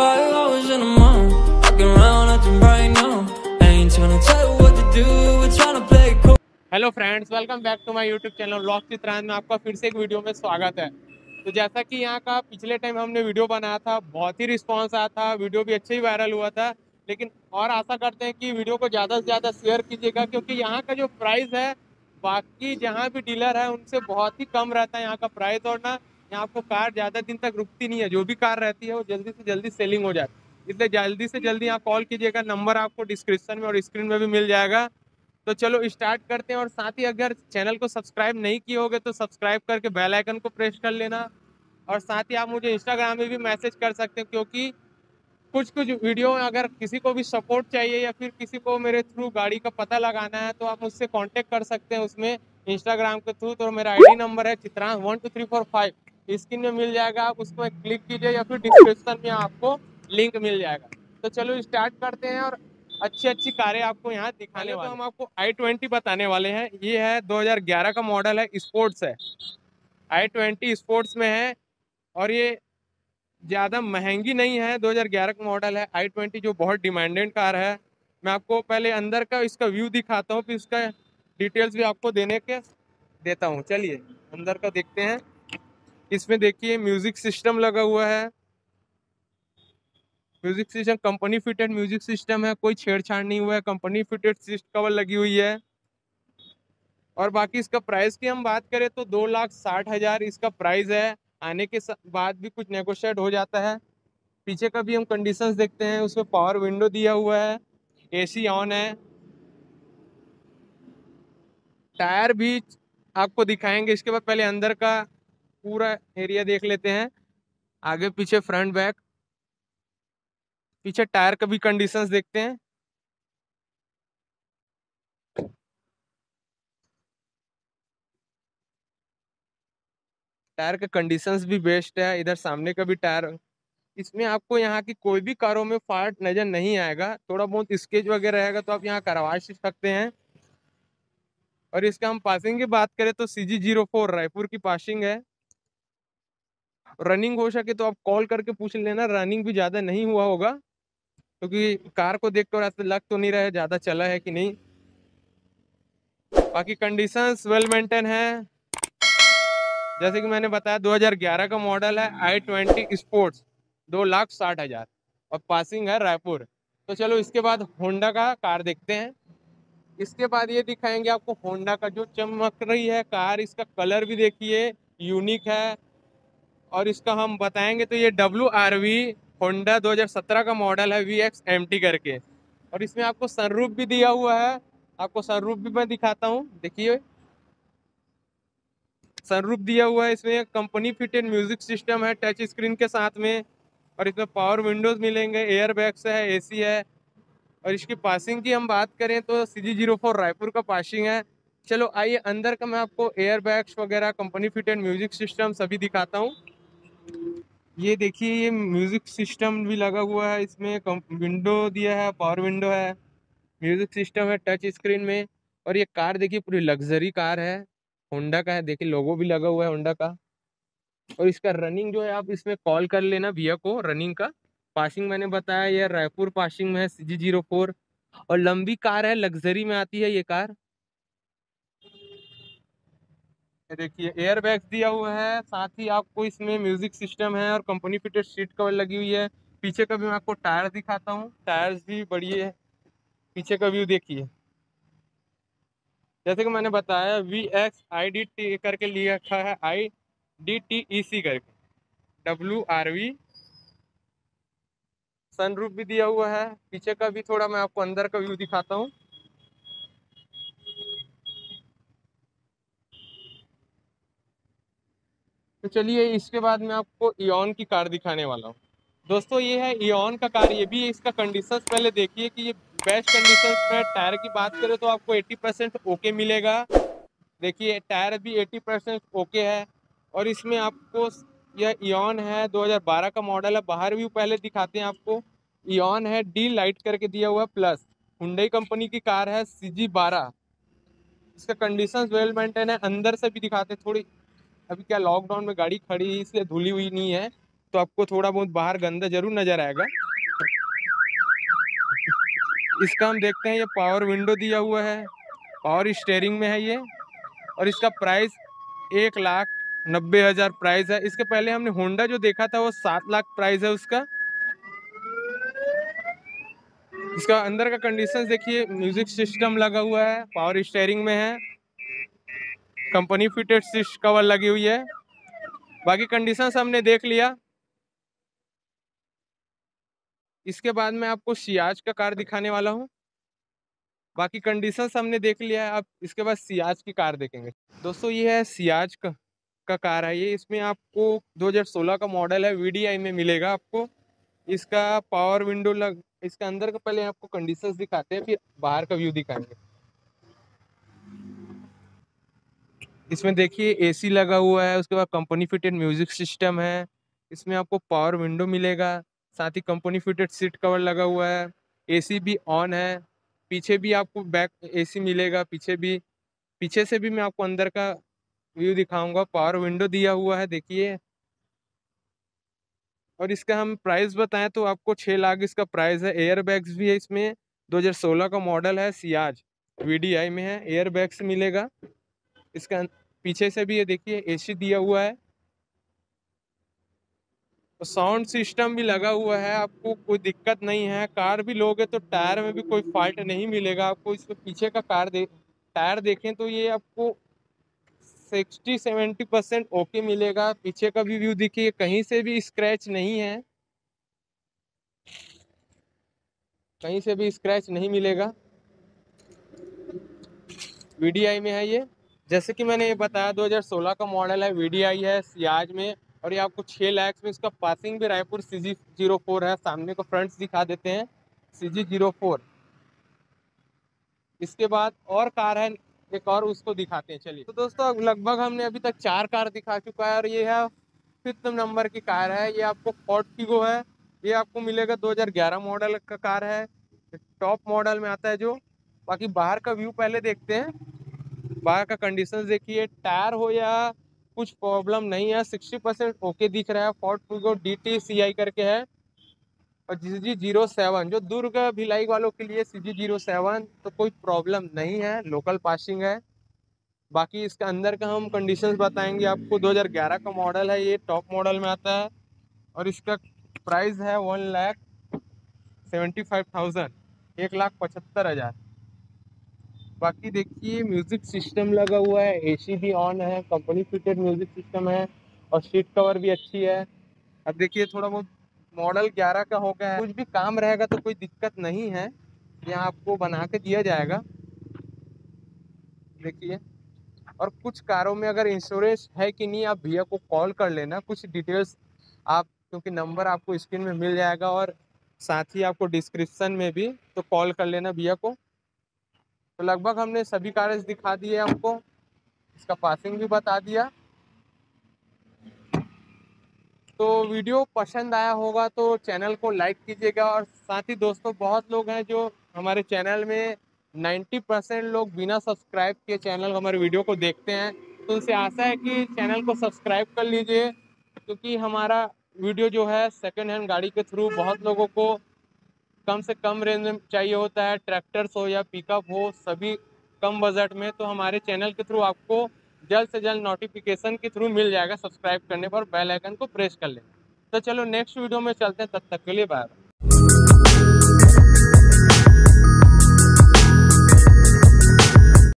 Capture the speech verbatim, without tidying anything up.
five hours in a month, walking around acting right now. Ain't tryna tell you what to do, we're tryna play cool. Hello friends, welcome back to my YouTube channel vlog Chitrant में आपका फिर से एक video में स्वागत है। तो जैसा कि यहाँ का पिछले टाइम हमने वीडियो बनाया था, बहुत ही रिस्पांस आया था, वीडियो भी अच्छे ही वायरल हुआ था। लेकिन और आशा करते हैं कि वीडियो को ज़्यादा से ज़्यादा शेयर कीजिएगा, क्योंकि यहाँ का जो प्राइस है बाकी जहाँ भी डीलर है उनसे बहुत ही कम रहता है यहाँ का प्राइस। और ना यहाँ आपको कार ज़्यादा दिन तक रुकती नहीं है, जो भी कार रहती है वो जल्दी से जल्दी सेलिंग हो जाती है। इसलिए जल्दी से जल्दी यहाँ कॉल कीजिएगा, नंबर आपको डिस्क्रिप्शन में और स्क्रीन में भी मिल जाएगा। तो चलो स्टार्ट करते हैं। और साथ ही अगर चैनल को सब्सक्राइब नहीं किए होगे तो सब्सक्राइब करके बेल आइकन को प्रेस कर लेना। और साथ ही आप मुझे इंस्टाग्राम में भी मैसेज कर सकते हैं, क्योंकि कुछ कुछ वीडियो में अगर किसी को भी सपोर्ट चाहिए या फिर किसी को मेरे थ्रू गाड़ी का पता लगाना है तो आप मुझसे कांटेक्ट कर सकते हैं उसमें इंस्टाग्राम के थ्रू। तो मेरा आईडी नंबर है Chitrant one two three four five, screen में मिल जाएगा, आप उसमें क्लिक कीजिए या फिर डिस्क्रिप्शन में आपको लिंक मिल जाएगा। तो चलो स्टार्ट करते हैं और अच्छी अच्छी कारें आपको यहाँ दिखाने वाले। तो हम आपको आई ट्वेंटी बताने वाले हैं। ये है दो हज़ार ग्यारह का मॉडल है, स्पोर्ट्स है, आई ट्वेंटी स्पोर्ट्स में है। और ये ज़्यादा महंगी नहीं है, दो हज़ार ग्यारह का मॉडल है आई ट्वेंटी, जो बहुत डिमांडेड कार है। मैं आपको पहले अंदर का इसका व्यू दिखाता हूँ, फिर इसका डिटेल्स भी आपको देने के देता हूँ। चलिए अंदर का देखते हैं। इसमें देखिए म्यूजिक सिस्टम लगा हुआ है, music system company fitted music system है, कोई छेड़छाड़ नहीं हुआ है, कंपनी फिटेड सीट कवर लगी हुई है। और बाकी इसका प्राइस की हम बात करें तो दो लाख साठ हजार इसका प्राइस है। आने के बाद भी कुछ नेगोशिएट हो जाता है। पीछे का भी हम कंडीशंस देखते हैं, उसमें पावर विंडो दिया हुआ है, एसी ऑन है। टायर भी आपको दिखाएंगे, इसके बाद पहले अंदर का पूरा एरिया देख लेते हैं, आगे पीछे फ्रंट बैक। पीछे टायर का भी कंडीशंस देखते हैं। टायर का कंडीशंस भी बेस्ट है, इधर सामने का भी टायर। इसमें आपको यहाँ की कोई भी कारों में फॉल्ट नजर नहीं आएगा, थोड़ा बहुत स्केच वगैरह रहेगा तो आप यहाँ करवा सकते हैं। और इसका हम पासिंग की बात करें तो C G zero four Raipur की पासिंग है। रनिंग हो सके तो आप कॉल करके पूछ लेना, रनिंग भी ज़्यादा नहीं हुआ होगा, क्योंकि कार को देख कर ऐसा लग तो नहीं रहा है ज़्यादा चला है कि नहीं। बाकी कंडीशंस वेल मेंटेन है। जैसे कि मैंने बताया दो हज़ार ग्यारह का मॉडल है आई ट्वेंटी स्पोर्ट्स, दो लाख साठ हजार और पासिंग है रायपुर। तो चलो इसके बाद होंडा का कार देखते हैं। इसके बाद ये दिखाएंगे आपको होंडा का जो चमक रही है कार, इसका कलर भी देखिए यूनिक है। और इसका हम बताएंगे तो ये डब्ल्यू आर वी होंडा दो हज़ार सत्रह का मॉडल है, वी एक्स एम टी करके। और इसमें आपको सनरूफ भी दिया हुआ है, आपको सनरूफ भी मैं दिखाता हूँ। देखिए सनरूफ दिया हुआ है, इसमें कंपनी फिटेड म्यूजिक सिस्टम है टच स्क्रीन के साथ में। और इसमें पावर विंडोज मिलेंगे, एयर बैग्स है, एसी है। और इसकी पासिंग की हम बात करें तो C G zero four Raipur का पासिंग है। चलो आइए अंदर का मैं आपको एयर बैग्स वगैरह कंपनी फिटेड म्यूजिक सिस्टम सभी दिखाता हूँ। ये देखिए ये म्यूजिक सिस्टम भी लगा हुआ है, इसमें विंडो दिया है, पावर विंडो है, म्यूजिक सिस्टम है टच स्क्रीन में। और ये कार देखिए पूरी लग्जरी कार है, होंडा का है, देखिए लोगो भी लगा हुआ है होंडा का। और इसका रनिंग जो है आप इसमें कॉल कर लेना भैया को, रनिंग का। पासिंग मैंने बताया ये रायपुर पासिंग में है सी जी जीरो फोर। और लंबी कार है, लग्जरी में आती है ये कार। देखिए एयर बैग्स दिया हुआ है, साथ ही आपको इसमें म्यूजिक सिस्टम है और कंपनी फिटेड सीट कवर लगी हुई है। पीछे का भी मैं आपको टायर दिखाता हूँ, टायर्स भी बढ़िया है। पीछे का व्यू देखिए, जैसे कि मैंने बताया V X I D T करके लिया रखा है, आई डी टी ई सी करके, डब्ल्यू आर वी। सनरूफ भी दिया हुआ है। पीछे का भी थोड़ा मैं आपको अंदर का व्यू दिखाता हूँ। तो चलिए इसके बाद मैं आपको इओन की कार दिखाने वाला हूँ। दोस्तों ये है इओन का कार, ये भी इसका कंडीशंस पहले देखिए कि ये बेस्ट कंडीशंस में। टायर की बात करें तो आपको अस्सी परसेंट ओके मिलेगा। देखिए टायर भी अस्सी परसेंट ओके है। और इसमें आपको यह इओन है, दो हज़ार बारह का मॉडल है। बाहर व्यू पहले दिखाते हैं आपको। इओन है, डी लाइट करके दिया हुआ है प्लस, हुंडई कंपनी की कार है, सी जी बारह। इसका कंडीशन वेल मेंटेन है। अंदर से भी दिखाते हैं थोड़ी, अभी क्या लॉकडाउन में गाड़ी खड़ी है इसलिए धुली हुई नहीं है। तो आपको थोड़ा बहुत बाहर गंदा जरूर नजर आएगा। इसका हम देखते हैं, ये पावर विंडो दिया हुआ है, पावर स्टीयरिंग में है ये, और इसका प्राइस एक लाख नब्बे हजार प्राइस है। इसके पहले हमने होंडा जो देखा था वो सात लाख प्राइस है उसका। इसका अंदर का कंडीशन देखिए, म्यूजिक सिस्टम लगा हुआ है, पावर स्टीयरिंग में है, कंपनी फिटेड सीट कवर लगी हुई है। बाकी कंडीशंस हमने देख लिया। इसके बाद मैं आपको सियाज का कार दिखाने वाला हूँ। बाकी कंडीशंस हमने देख लिया है, अब इसके बाद सियाज की कार देखेंगे। दोस्तों ये है सियाज का, का कार है ये। इसमें आपको दो हज़ार सोलह का मॉडल है, वीडीआई में मिलेगा आपको। इसका पावर विंडो लग, इसका अंदर का पहले आपको कंडीशंस दिखाते हैं, फिर बाहर का व्यू दिखाएंगे। इसमें देखिए एसी लगा हुआ है, उसके बाद कंपनी फिटेड म्यूजिक सिस्टम है। इसमें आपको पावर विंडो मिलेगा, साथ ही कंपनी फिटेड सीट कवर लगा हुआ है, एसी भी ऑन है। पीछे भी आपको बैक एसी मिलेगा, पीछे भी, पीछे से भी मैं आपको अंदर का व्यू दिखाऊंगा। पावर विंडो दिया हुआ है देखिए। और इसका हम प्राइस बताएं तो आपको छः लाख इसका प्राइस है। एयर बैग्स भी है इसमें, दो हज़ार सोलह का मॉडल है, सियाज वीडीआई में है, एयर बैग्स मिलेगा। इसका पीछे से भी ये देखिए एसी दिया हुआ है, तो साउंड सिस्टम भी लगा हुआ है, आपको कोई दिक्कत नहीं है। कार भी लोगे तो टायर में भी कोई फॉल्ट नहीं मिलेगा आपको। इसके पीछे का कार दे टायर देखें तो ये आपको सिक्सटी सेवेंटी परसेंट ओके मिलेगा। पीछे का भी व्यू देखिए, कहीं से भी स्क्रैच नहीं है, कहीं से भी स्क्रैच नहीं मिलेगा। वीडीआई में है ये, जैसे कि मैंने ये बताया दो हज़ार सोलह का मॉडल है, वीडीआई है सियाज में। और ये आपको छः लाख में इसका पासिंग भी Raipur C G zero four है। सामने को फ्रंट्स दिखा देते हैं, सी जी जीरो फोर। इसके बाद और कार है एक, और उसको दिखाते हैं चलिए। तो दोस्तों लगभग हमने अभी तक चार कार दिखा चुका है, और ये है फिफ्थ नंबर की कार है। ये आपको फोर्ड फिगो है, ये आपको मिलेगा दो हज़ार ग्यारह मॉडल का कार है, टॉप मॉडल में आता है जो। बाकी बाहर का व्यू पहले देखते हैं। बाहर का कंडीशन देखिए, टायर हो या कुछ प्रॉब्लम नहीं है, सिक्सटी परसेंट ओके दिख रहा है। Ford Figo D T C I करके है, और सी जी जीरो सेवन जो दुर्ग भिलाई वालों के लिए, सी जी जीरो सेवन तो कोई प्रॉब्लम नहीं है, लोकल पासिंग है। बाकी इसके अंदर का हम कंडीशंस बताएंगे आपको। दो हज़ार ग्यारह का मॉडल है, ये टॉप मॉडल में आता है, और इसका प्राइस है one lakh seventy five thousand एक लाख पचहत्तर हज़ार। बाकी देखिए म्यूजिक सिस्टम लगा हुआ है, एसी भी ऑन है, कंपनी फिटेड म्यूजिक सिस्टम है, और सीट कवर भी अच्छी है। अब देखिए थोड़ा बहुत मॉडल ग्यारह का हो गया है, कुछ भी काम रहेगा तो कोई दिक्कत नहीं है, यहाँ आपको बना के दिया जाएगा देखिए। और कुछ कारों में अगर इंश्योरेंस है कि नहीं, आप भैया को कॉल कर लेना, कुछ डिटेल्स आप, क्योंकि नंबर आपको स्क्रीन में मिल जाएगा, और साथ ही आपको डिस्क्रिप्शन में भी, तो कॉल कर लेना भैया को। तो लगभग हमने सभी कारें दिखा दिए आपको, इसका पासिंग भी बता दिया। तो वीडियो पसंद आया होगा तो चैनल को लाइक कीजिएगा, और साथ ही दोस्तों बहुत लोग हैं जो हमारे चैनल में नब्बे परसेंट लोग बिना सब्सक्राइब किए चैनल हमारे वीडियो को देखते हैं, तो उनसे आशा है कि चैनल को सब्सक्राइब कर लीजिए, क्योंकि हमारा वीडियो जो है सेकेंड हैंड गाड़ी के थ्रू बहुत लोगों को कम से कम रेंज में चाहिए होता है, ट्रैक्टर्स हो या पिकअप हो, सभी कम बजट में। तो हमारे चैनल के थ्रू आपको जल्द से जल्द नोटिफिकेशन के थ्रू मिल जाएगा, सब्सक्राइब करने पर बेल आइकन को प्रेस कर लें। तो चलो नेक्स्ट वीडियो में चलते हैं, तब तक के लिए बाय।